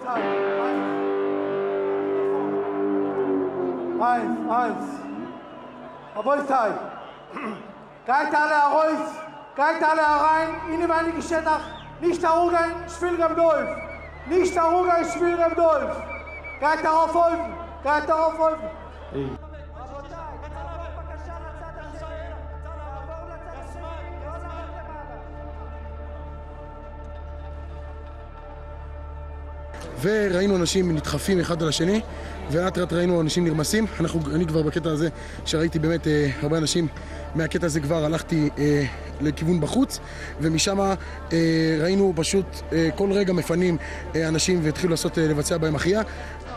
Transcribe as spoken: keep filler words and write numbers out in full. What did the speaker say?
eins, eins. רבותיי, כעת alle Arois, כעת alle herein, in dem einigen Schädach, nicht darüber Spiel Rebdolf, nicht darüber Spiel Rebdolf. כעת darauf folgen, כעת darauf folgen. וראינו אנשים נדחפים אחד על השני, ולאט לאט ראינו אנשים נרמסים. אנחנו, אני כבר בקטע הזה שראיתי באמת אה, הרבה אנשים מהקטע הזה כבר הלכתי אה, לכיוון בחוץ, ומשם אה, ראינו פשוט אה, כל רגע מפנים אה, אנשים והתחילו לעשות, אה, לבצע בהם אחיה.